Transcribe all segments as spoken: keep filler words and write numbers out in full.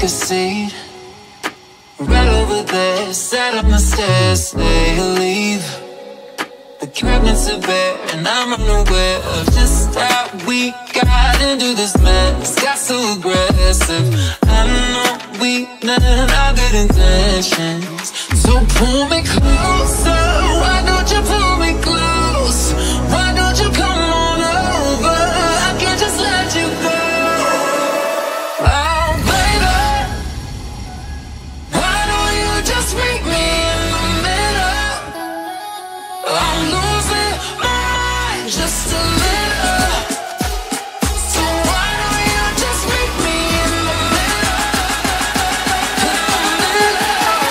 take a seat right over there. Sat up the stairs, stay or leave. The cabinets are bare and I'm unaware of just how we got into this mess. Got so aggressive. I know we meant our good intentions. So pull me closer. Why don't you pull me close? Why don't you come on over? I can't just let you go. Oh baby, why don't you just meet me in the middle? I'm losing my mind just a little. So why don't you just meet me in the middle? In the middle.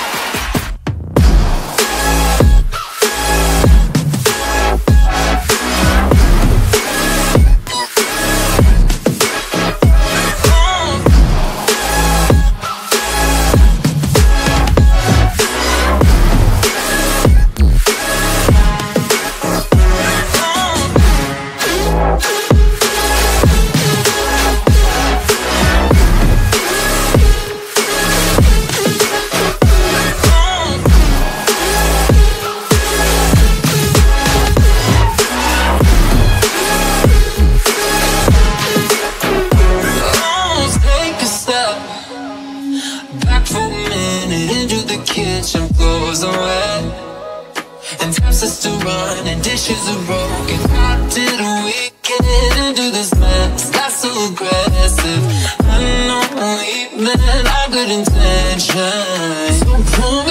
Back for a minute into the kitchen, floors are wet and taps are still running, dishes are broken. How did we get into this mess? Got so aggressive. I know we meant our good intentions. So pull me